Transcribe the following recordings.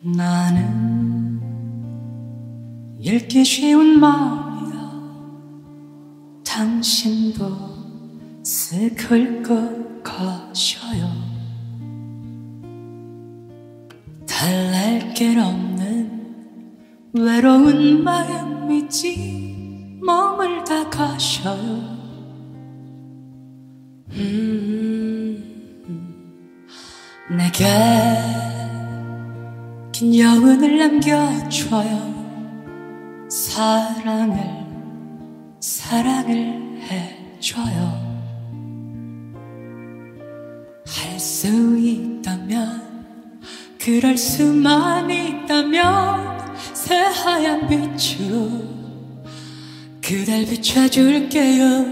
나는 읽기 쉬운 마음이야. 당신도 슬플 것 같아요. 달랠 길 없는 외로운 마음이지 머물다 가셔요. 내게 긴 여운을 남겨줘요. 사랑을 해줘요. 할 수 있다면, 그럴 수만 있다면 새하얀 빛으로 그댈 비춰줄게요.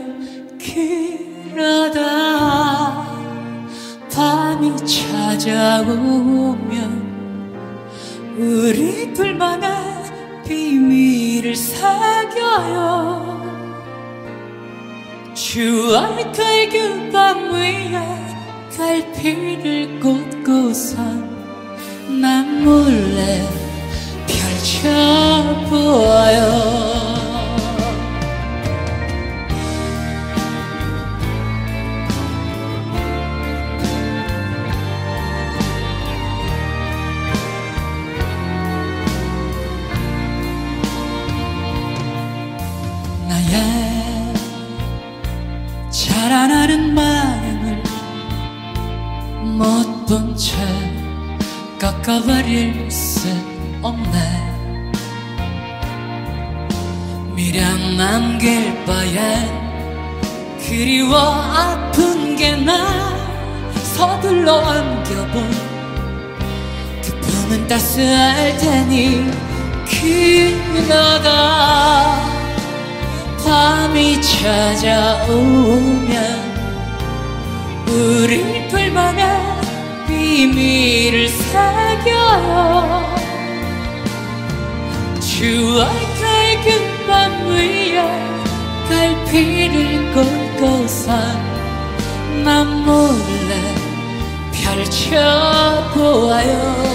그러다 밤이 찾아오면 우리 둘만의 비밀을 새겨요. 추억할 그 밤 위에 갈피를 꽂고서 난 몰래 펼쳐보아요. 나의 자라나는 마음을 못 본 채 꺾어버릴 수 없네. 미련 남길 바엔 그리워 아픈 게 나 서둘러 안겨본 그 품은 따스할 테니 그러다 밤이 찾아오면 우리 둘만의 비밀을 새겨요. 추억할 그 밤 위에 갈피를 꽂고서 난 몰래 펼쳐보아요.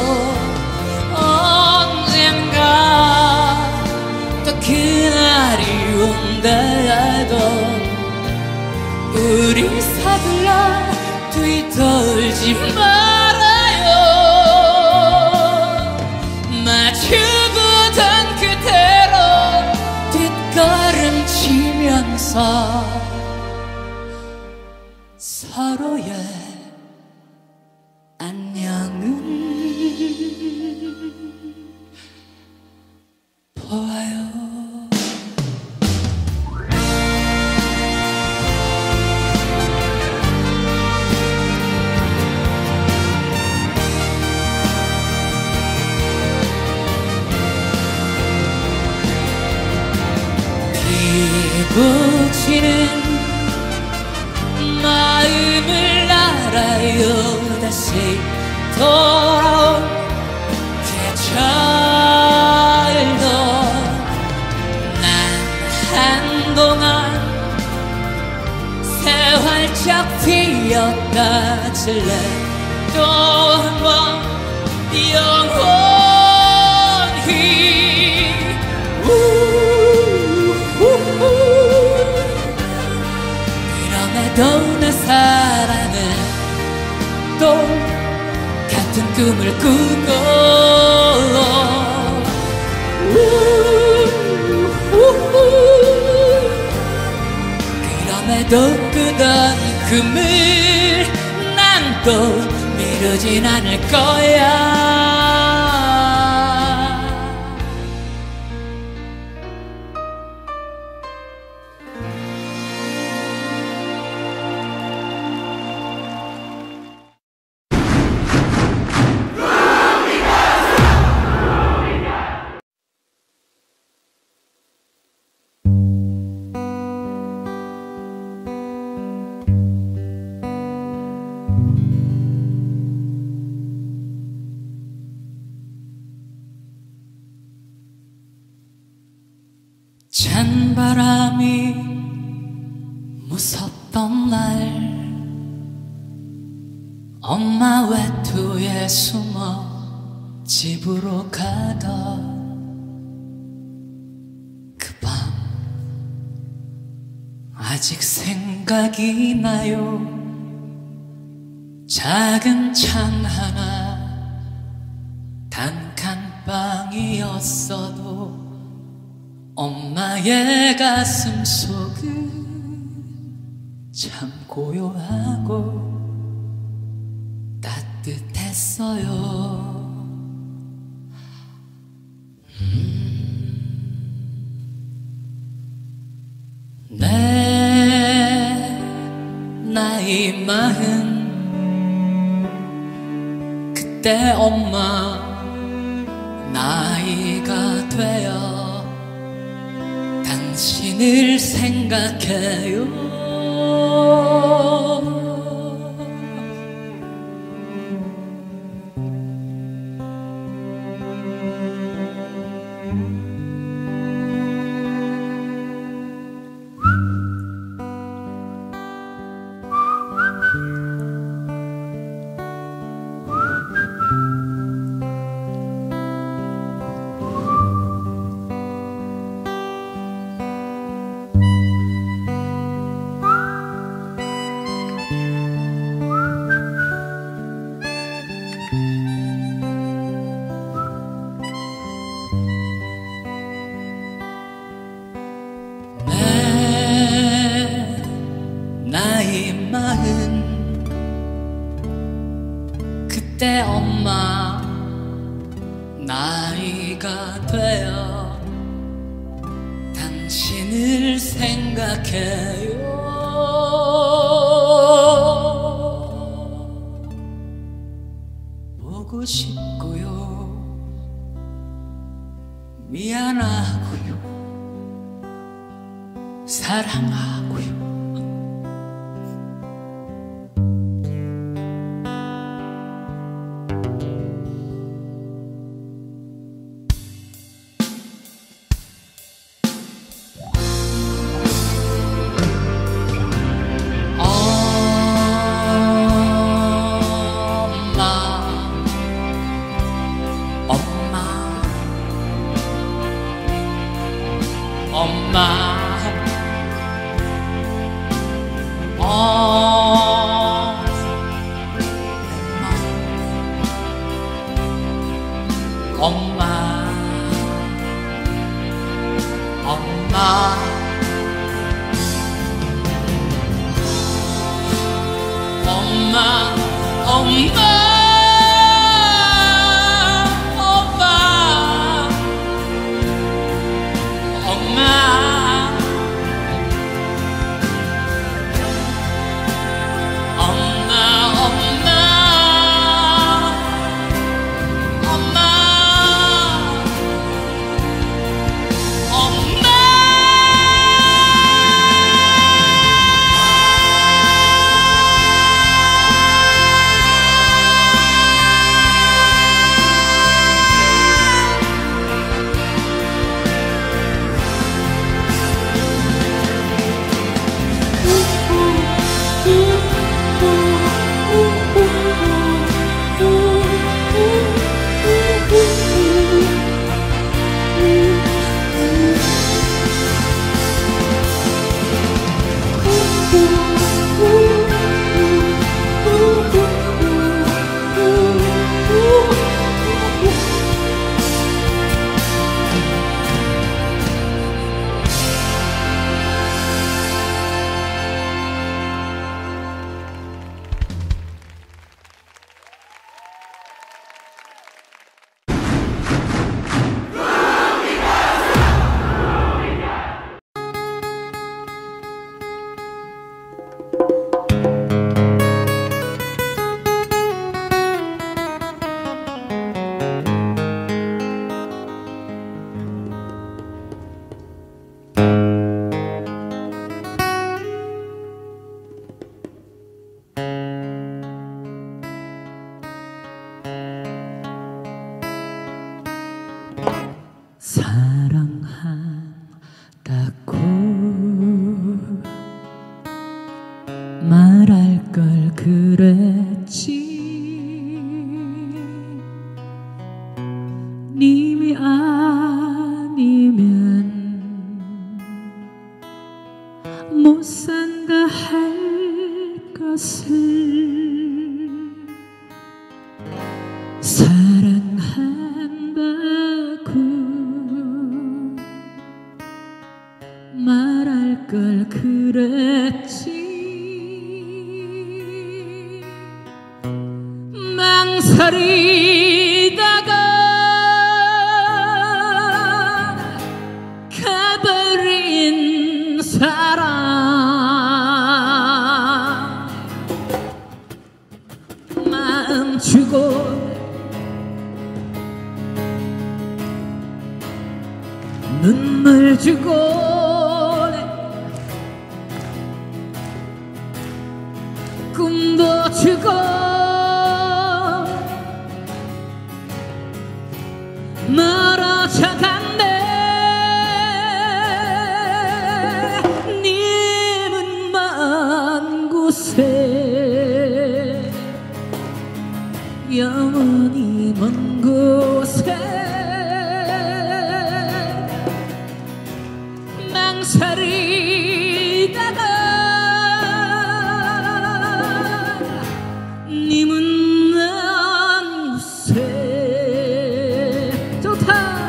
언젠가 또 그날이 온다도 우리 서둘러 뒤돌지 말아요. 마주보던 그대로 뒷걸음치면서 서로의 안녕은 보아요. 붙이는 마음을 알아요. 다시 돌아온 계절도 난 한동안 새 활짝 피었다 질래. 또 한 번 영원히 그럼에도 내 사랑은 또 같은 꿈을 꾸고 그럼에도 꾸던 꿈을 난 또 미루진 않을 거야. 찬바람이 무섭던 날 엄마 외투에 숨어 집으로 가던 그 밤 아직 생각이 나요. 작은 창 하나 단칸방이었어도 엄마의 가슴 속은 참 고요하고 따뜻했어요. 내 나이 40, 그때 엄마 나이가 되어 당신을 생각해요. 나이 40, 그때 엄마 나이가 되어 당신을 생각해요. 보고 싶고요, 미안하고요, 사랑하고요. 사랑한다고 말할 걸 그랬지. 못 산다 할 것을 사랑한다고 말할 걸 그랬지. 망설이다가 가버린 사람 마음 주고 눈물 주고 꿈도 주고 멀어져 간대. 님은 먼 곳에 영원히 먼 곳에 망설이다가 님은 먼 곳에 좋다.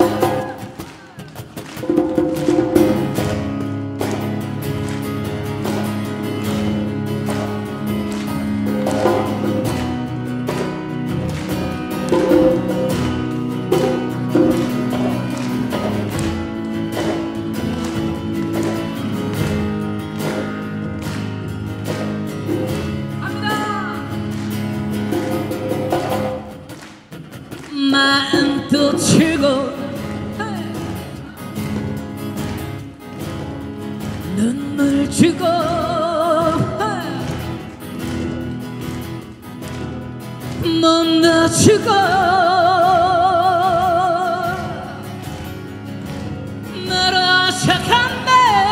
마음도 주고 눈물 주고 몸도 주고 멀어져 간대.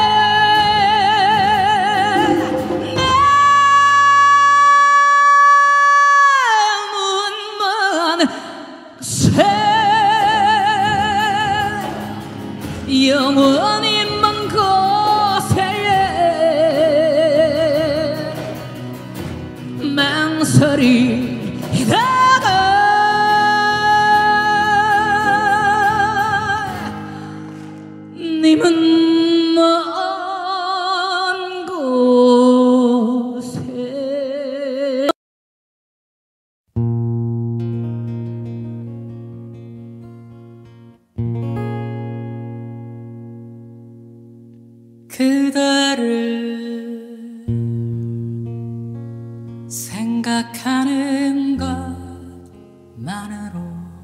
영원히 먼 곳에 망설이다가 님은 먼 곳에 그대를 생각하는 것만으로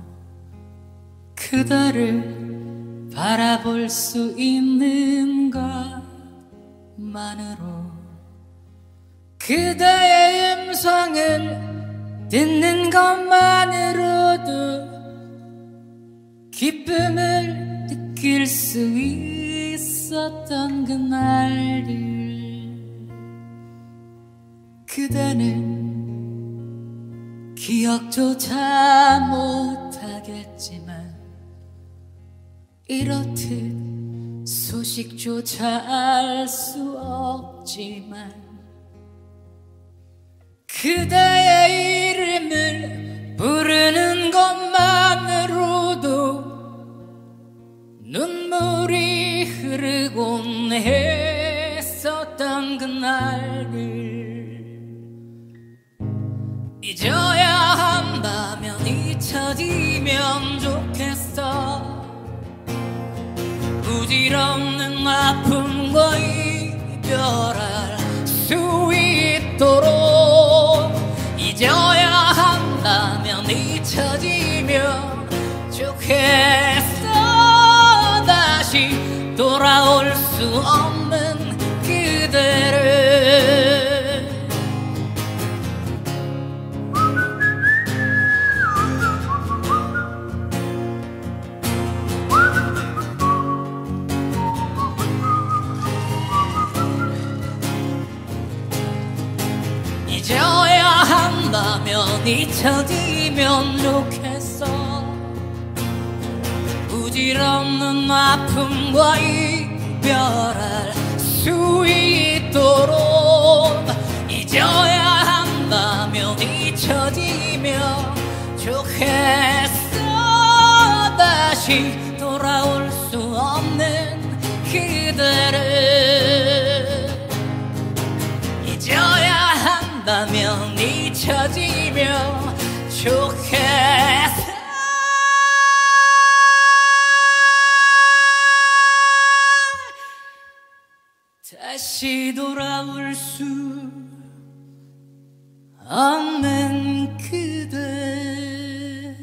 그대를 바라볼 수 있는 것만으로 그대의 음성을 듣는 것만으로도 기쁨을 느낄 수 있었던 그날들. 그대는 기억조차 못하겠지만 이렇듯 소식조차 알 수 없지만 그대의 이름을 부르는 것만으로도 눈물이 흐르곤 했었던 그날을 잊어야 한다면 잊혀지면 좋겠어. 부질없는 아픔과 이별할 수 있도록 잊어야 한다면 잊혀지면 좋겠어. 다시 돌아올 수 없는 그대를 잊어야 한다면 잊혀지면 좋겠어. 부질없는 아픔과 이별할 수 다시 돌아올 수 없는 그대를 잊어야 한다면 잊혀지면 좋겠어. 다시 돌아올 수 없는 그대를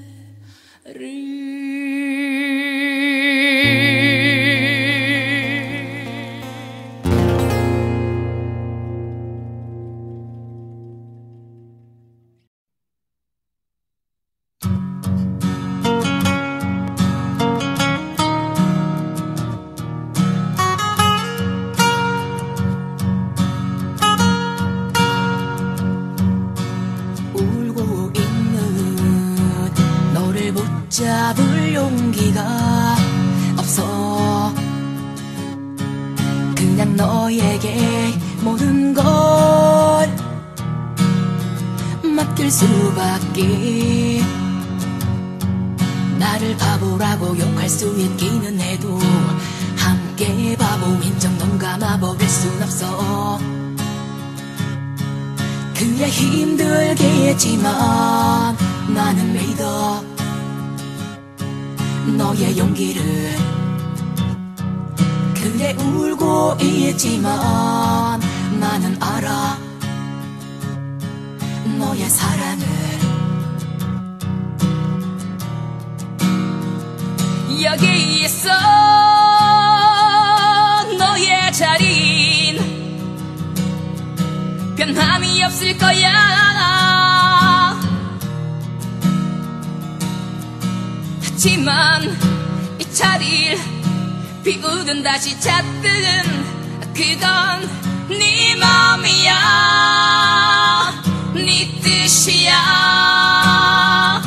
잡을 용기가 없어. 그냥 너에게 모든 걸 맡길 수밖에. 나를 바보라고 욕할 수 있기는 해도 함께 바보인 척 눈 감아버릴 순 없어. 그래 힘들겠지만 나는 믿어 너의 용기를. 그래 울고 있지만 나는 알아 너의 사랑을. 여기 있어 너의 자린 변함이 없을 거야. 하지만 이 자리를 비우든 다시 찾든 그건 네 맘이야 네 뜻이야.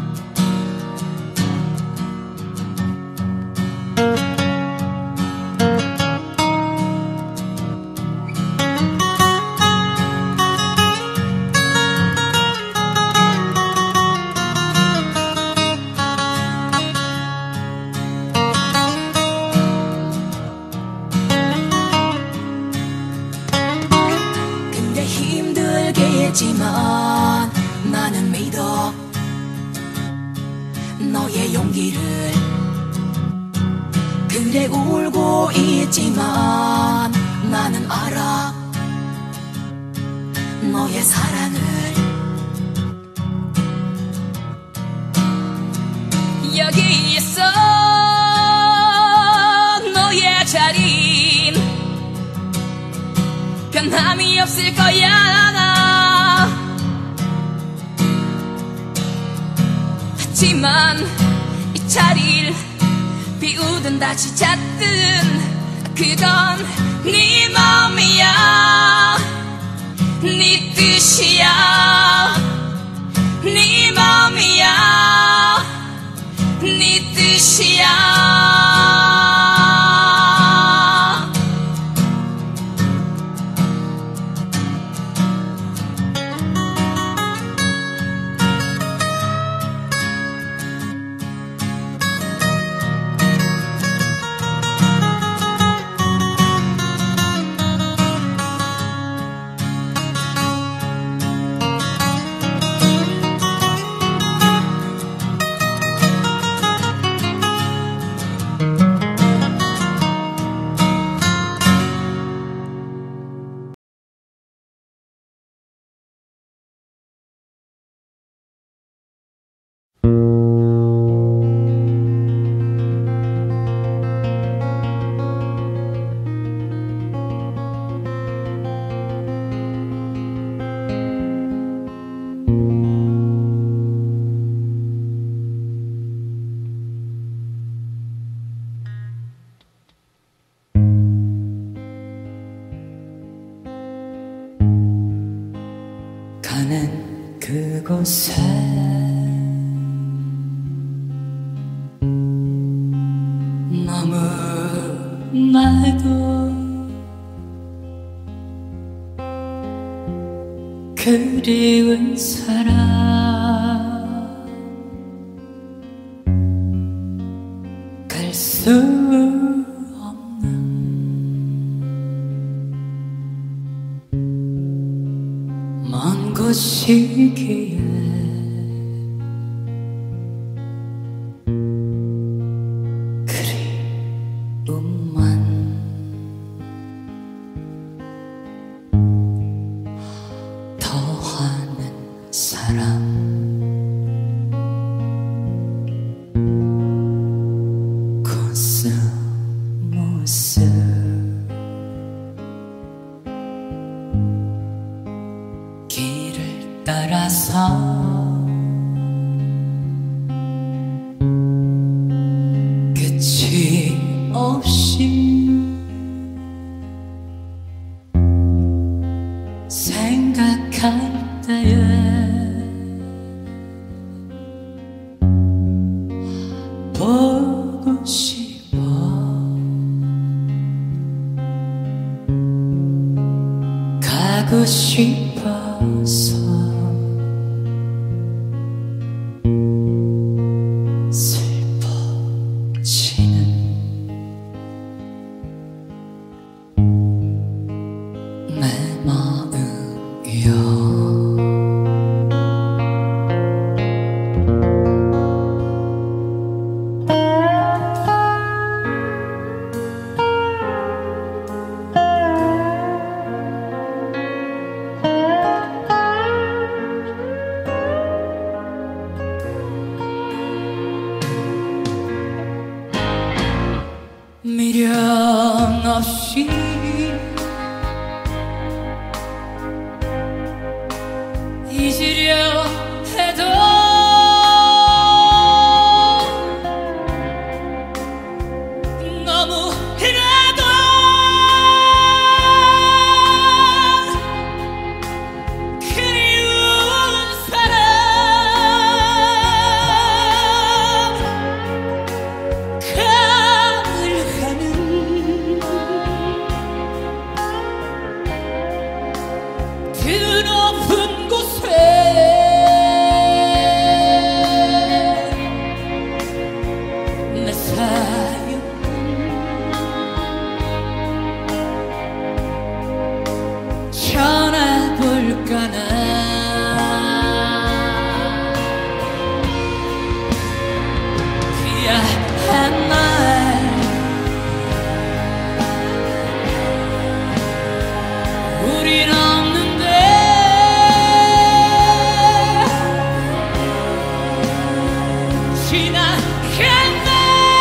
힘들겠지만 나는 믿어 너의 용기를. 그래 울고 있지만 나는 알아 너의 사랑을. 여기 있어 너의 자린 변함이 없을 거야. 하지만 이 자리를 비우든 다시 찾든 그건 네 맘이야 네 뜻이야. 네 맘이야 네 뜻이야. 가는 그곳에 너무나도 그리운 사람 무엇이기에 그리움만 더하는 사람 코스모스 길을 따라서 끝이 없이 생각할 때에 보고 싶어 가고 싶어서 슬퍼지는 내 마음이여 미련 없이 잊으려 해도 너무이라도 그리운 사람 드높은 곳에 내 사연 전해볼까나 귀한 날 우린 지나간다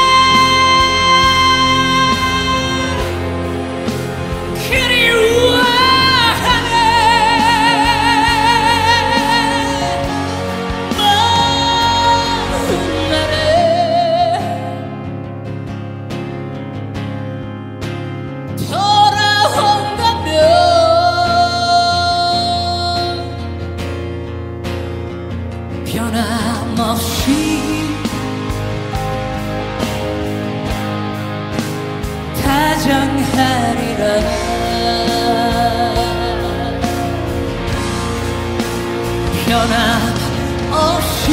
그리워하네 먼 날에 돌아온다면 변함없이 다정하리라 변함없이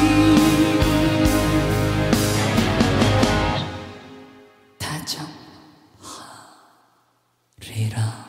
다정하리라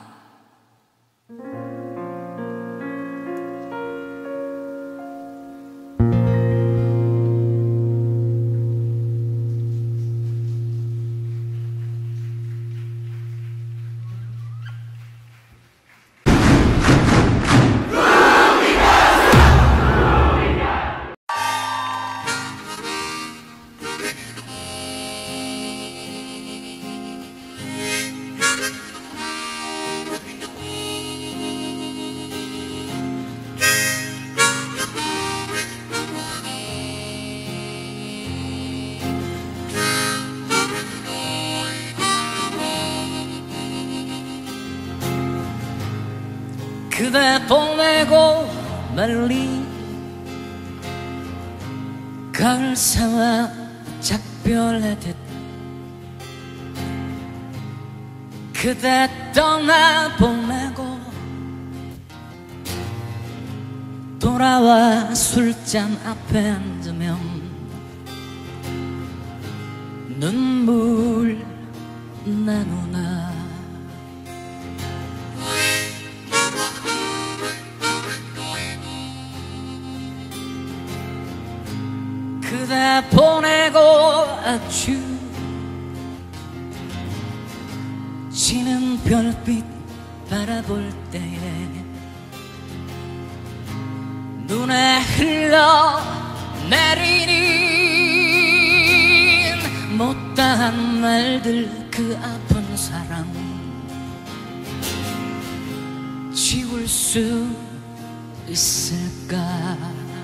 그대 보내고 멀리 가을새와 작별하듯 그대 떠나보내고 돌아와 술잔 앞에 앉으면 눈물 나누나 그대 보내고 아주 지는 별빛 바라볼 때에 눈에 흘러내리는 못다한 말들 그 아픈 사랑 지울 수 있을까.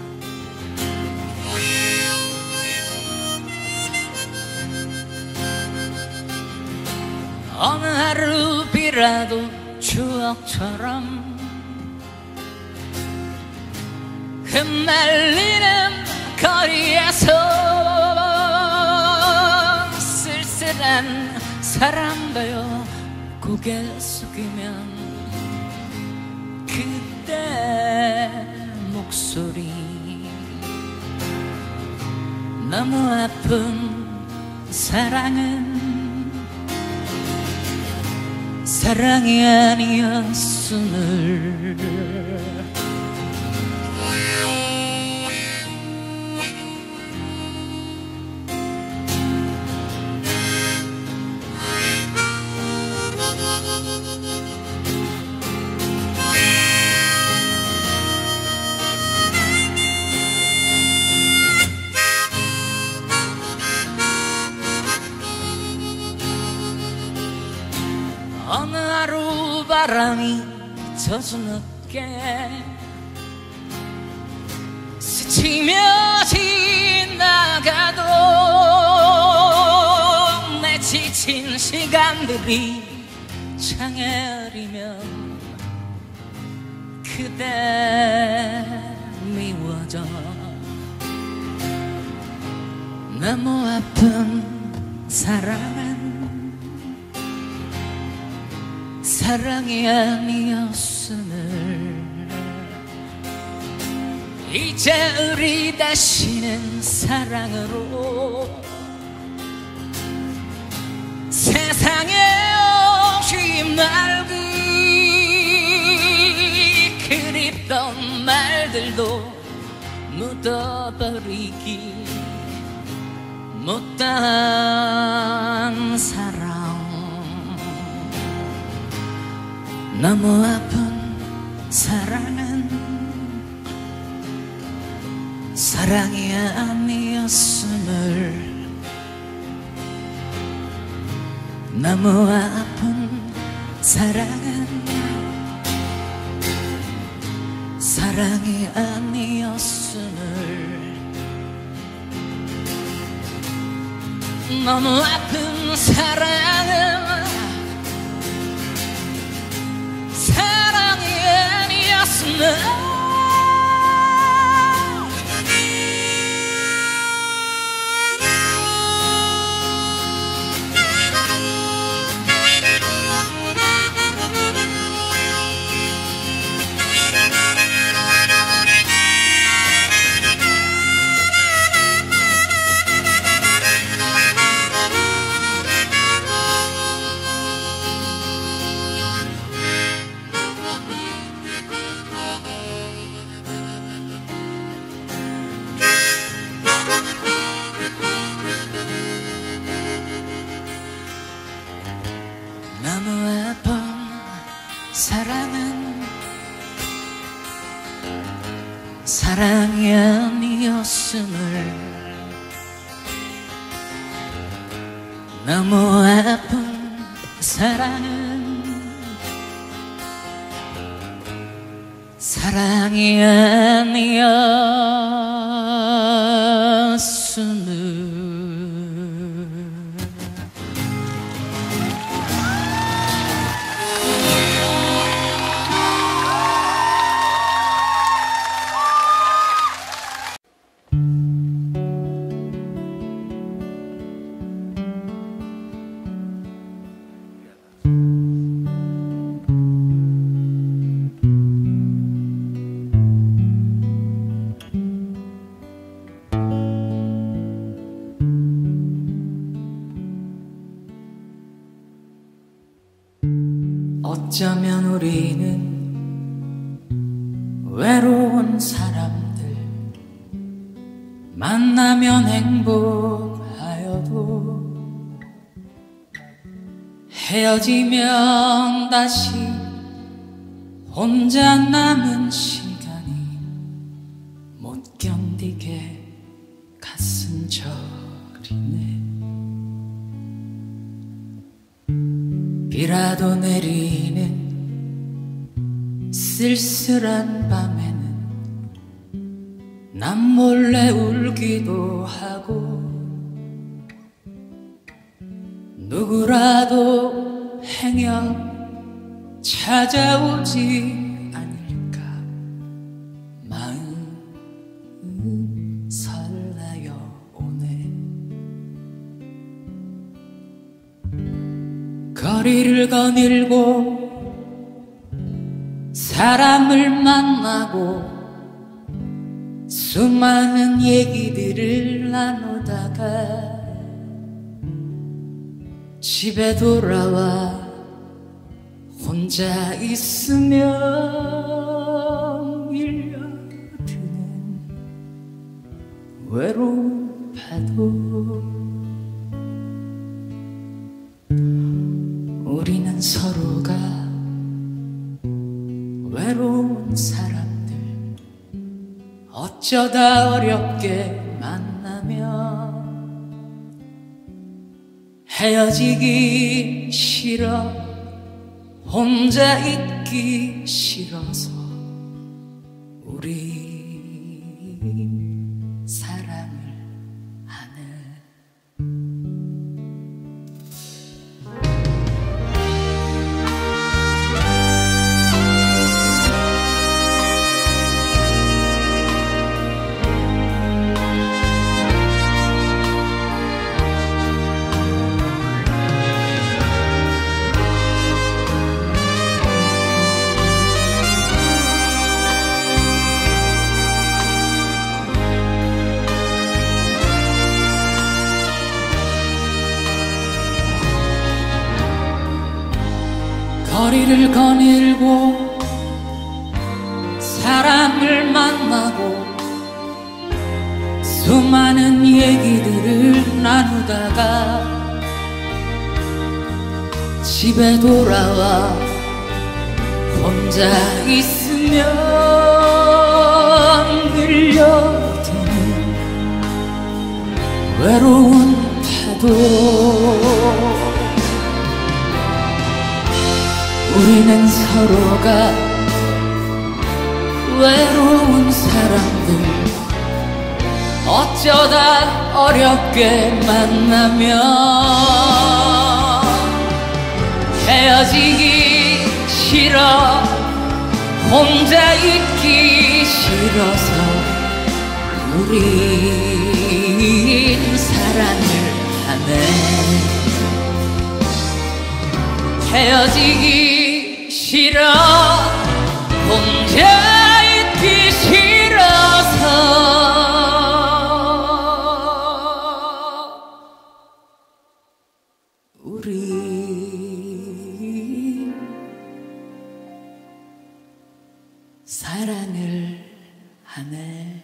어느 하루 비라도 추억처럼 흩날리는 거리에서 쓸쓸한 사람 되어 고개 숙이면 그때 목소리 너무 아픈 사랑은 사랑이 아니었음을. 어느 하루 바람이 젖은 어깨 스치며 지나가도 내 지친 시간들이 창에 흐리면 그대 미워져. 너무 아픈 사랑은 사랑이 아니었음을. 이제 우리 다시는 사랑으로 세상에 오지 말기. 그립던 말들도 묻어버리기. 못다한 사랑 너무 아픈 사랑은 사랑이 아니었음을. 너무 아픈 사랑은 사랑이 아니었음을. 너무 아픈 사랑은 사랑이 아니었음을. 너무 아픈 사랑은 사랑이 아니었음을. 너무 아픈 사랑은 사랑이 아니었음을. 어쩌면 우리는 외로운 사람들, 만나면 행복하여도 헤어지면 다시 혼자 남은 시간이 못 견디게 가슴 저리네. 비라도 내리는 쓸쓸한 밤에는 난 몰래 울기도 하고 누구라도 행여 찾아오지 않을까 마음 설레어 오네. 거리를 거닐고 사람을 만나고 수많은 얘기들을 나누다가 집에 돌아와 혼자 있으면 밀려드는 외로운 파도. 우리는 서로가 외로운 사람들 어쩌다 어렵게 만나면 헤어지기 싫어 혼자 있기 싫어서 우리 사랑을 하네. 거리를 거닐고 사람을 만나고 수많은 얘기들을 나누다가 집에 돌아와 혼자 있으면 밀려드는 외로운 파도. 우리는 서로가 외로운 사람들 어쩌다 어렵게 만나면 헤어지기 싫어 혼자 있기 싫어서 우린 사랑을 하네. 헤어지기 싫어 혼자 있기 싫어서 우리 사랑을 하네.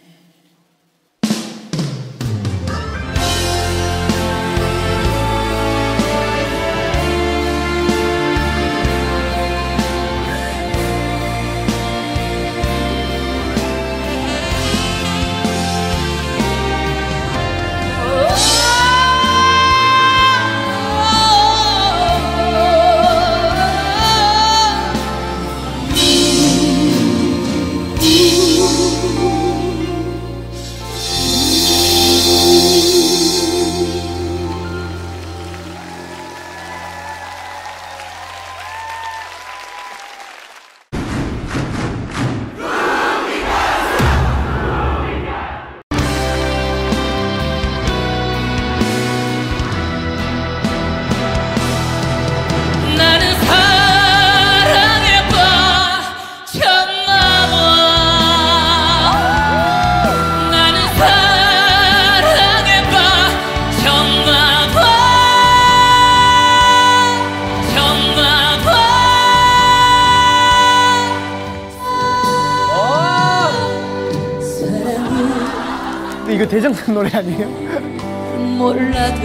이거 대장금 노래 아니에요? 몰라도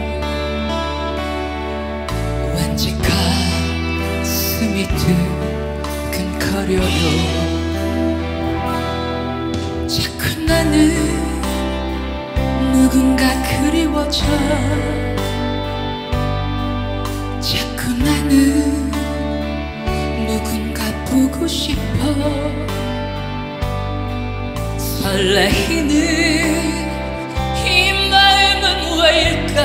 왠지 가슴이 두근거려요. 자꾸 나는 누군가 그리워져. 자꾸 나는 누군가 보고 싶어. 설레이는 이 마음은 왜일까.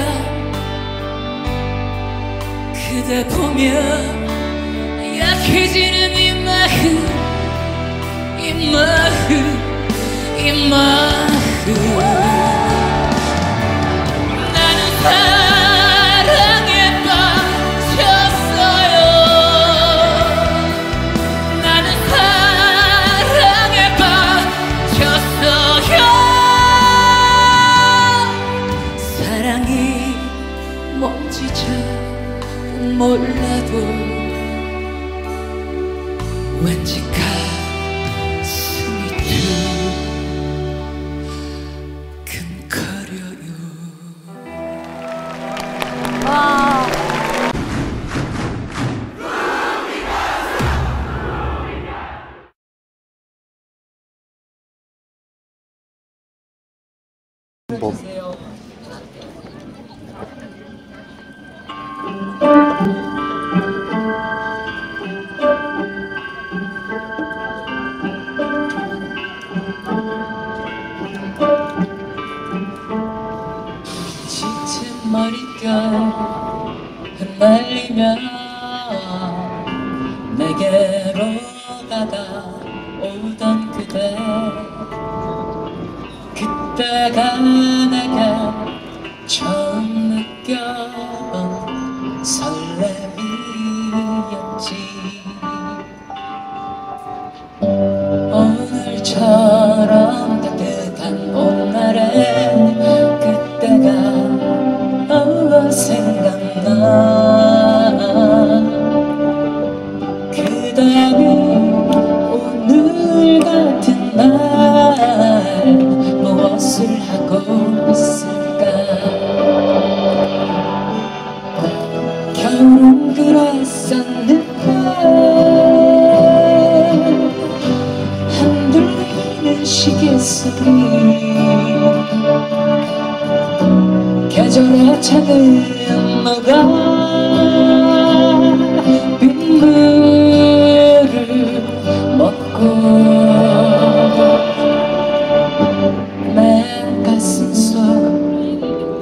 그대 보면 약해지는 이 마음, 이 마음, 이 마음. 나는 사랑에 빠졌어요. 나는 사랑에 빠졌어요. 사랑이 뭔지 잘 몰라도 왠지 가슴이 두근거려요. 와. 짙은 머릿결 흩날리며 내게로 다가오던 그대, 그때가 내가 처음 느껴본 설렘이었지. 오늘처럼 따뜻한 봄날에 그때가 생각나. 그대는 오늘 같은 날 무엇을 하고 있을까. 겨울은 그랬었는데 흔들리는 시계 소리, 계절의 차는 너가 빗물을 먹고 내 가슴 속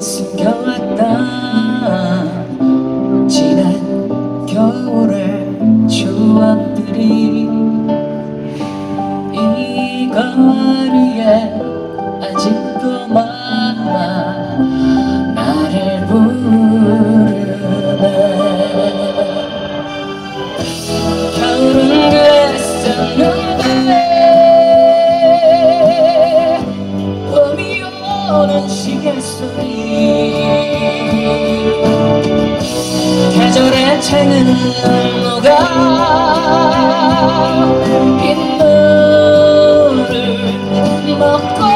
숨겨왔던 지난 겨울의 추억들이 이 거리에 아직도 많아 나를 부르네. 겨울은 그랬었는데 봄이 오는 시계소리, 계절의 채는 녹아 빗물을 먹고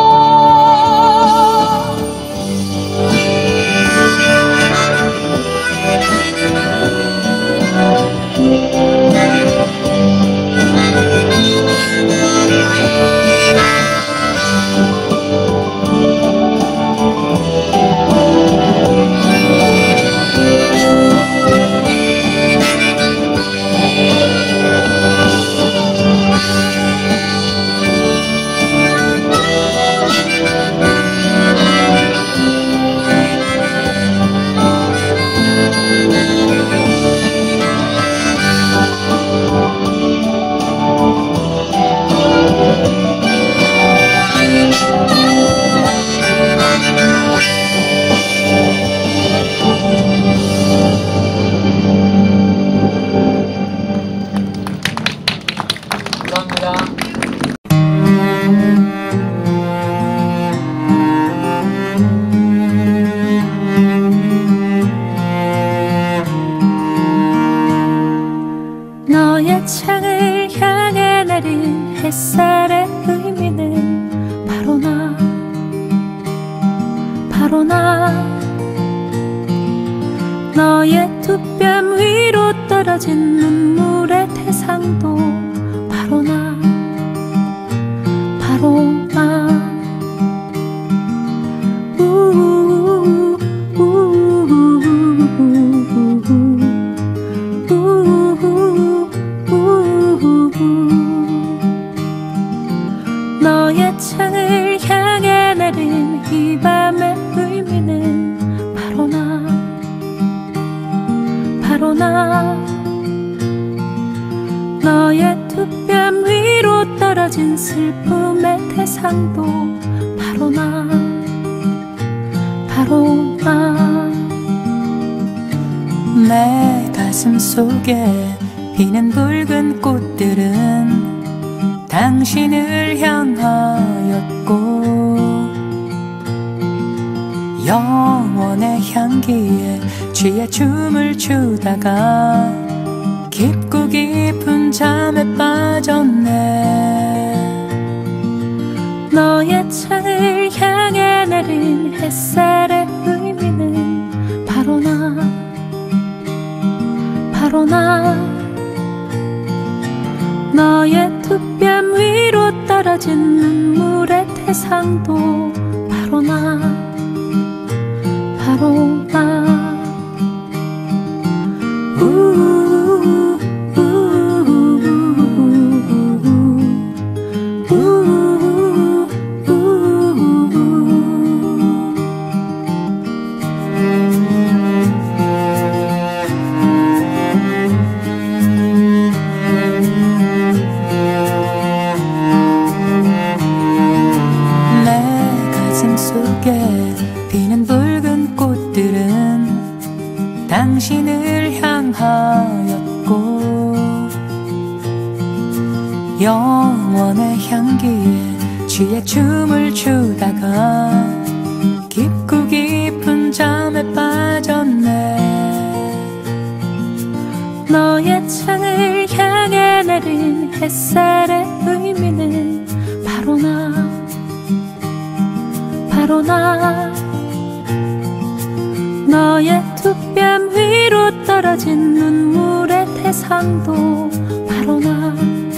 너의 창을 향해 내린 햇살의 의미는 바로 나 나 너의 두 뺨 위로 떨어진 눈물의 태상도 바로 나 너의 창을 향해 내린 이 밤의 의미는 바로 나 너의 두 뺨 위로 떨어진 슬픔의 태상도 바로 나 내 가슴 속에 피는 붉은 꽃들은 당신을 향하였고 영원의 향기에 취해 춤을 추다가 깊고 깊은 잠에 빠졌네. 너의 창을 향해 내린 햇살의 의미는 바로 나 너의 두 뺨 위로 떨어진 눈물의 태상도 바로 나 피는 붉은 꽃들은 당신을 향하였고 영원의 향기에 취해 춤을 추다가 깊고 깊은 잠에 빠졌네. 너의 창을 향해 내린 햇살의 의미는 바로 나 너의 두 뺨 위로 떨어진 눈물의 태상도 바로 나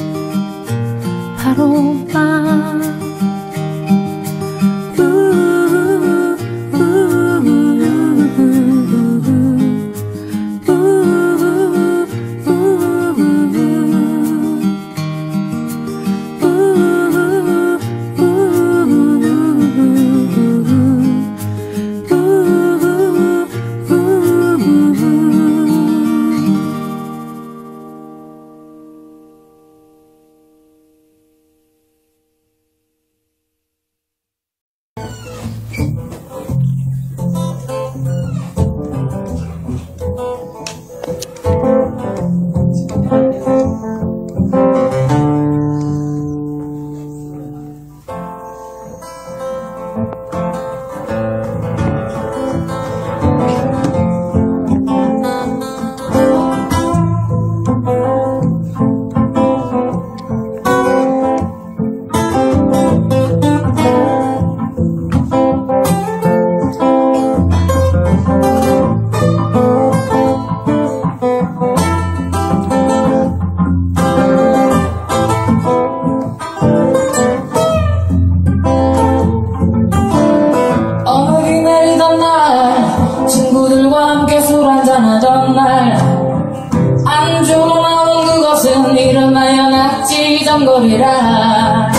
지정거리라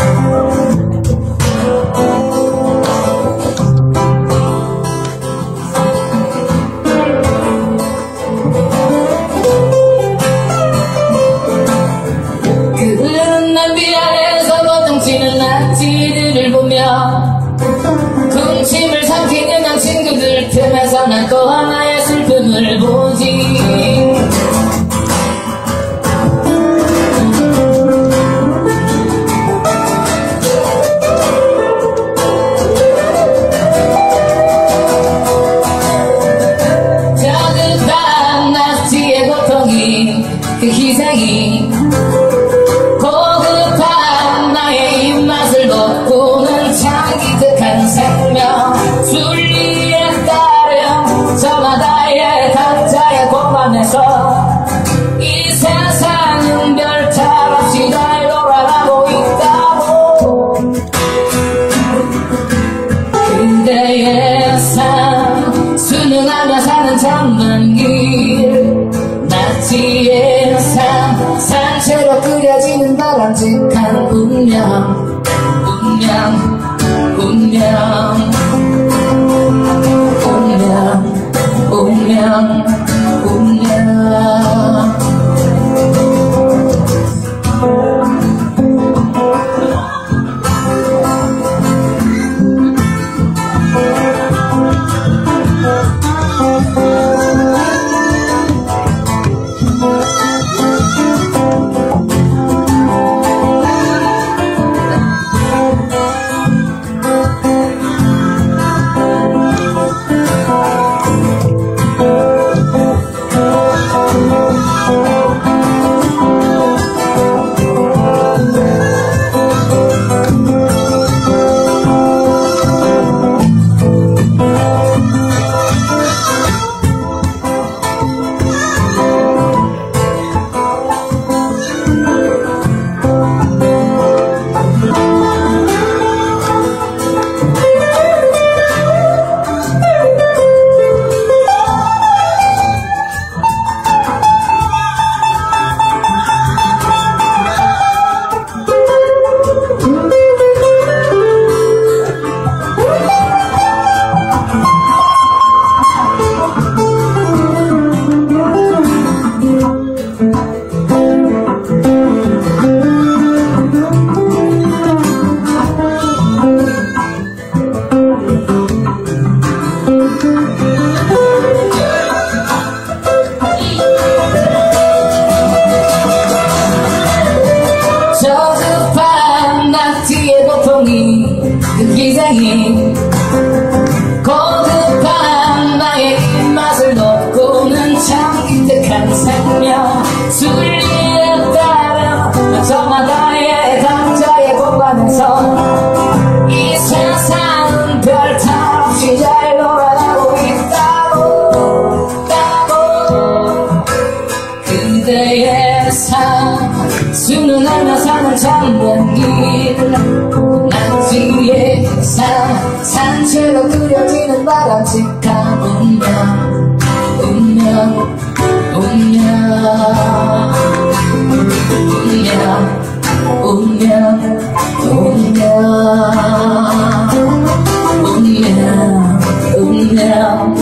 그는 냄비 아래에서 거동치는 낙지들을 보며 군침을 삼키는 난 친구들 틈에서 난 또 하나의 슬픔을 보지. 그 희생이 고급한 나의 입맛을 돋구는 참 기특한 생명 순리에 그려지는 바람직한 운명 운명 운명 운명 운명 운명 그 기생이 고급한 나의 입맛을 덮고는 참 기특한 생명 순리에 따라 저마다의 각자의 공간에서 이 세상은 별 탈 없이 잘 돌아가고 있다고 그대의 삶 수는 알며 사는 참된 길 낙지의 산채로 그려지는 바람직한 운명 운명 운명 운명 운명 운명 운명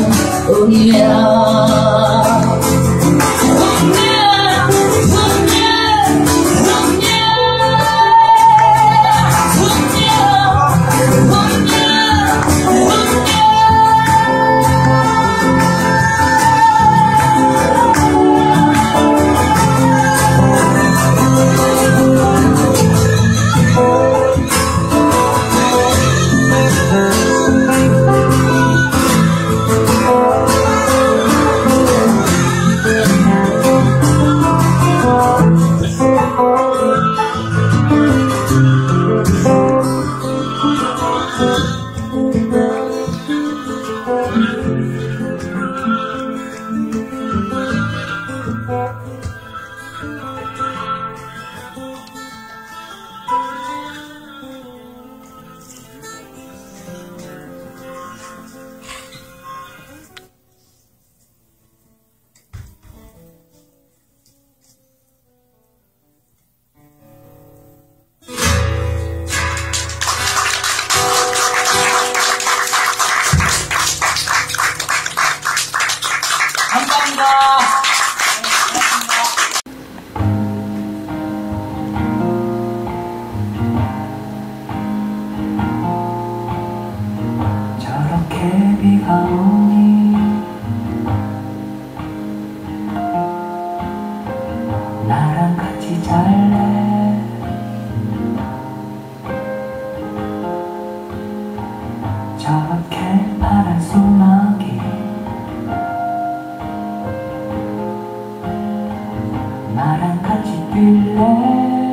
운명 비가 오니 나랑 같이 잘래 저렇게 파란 소나기 나랑 같이 뛸래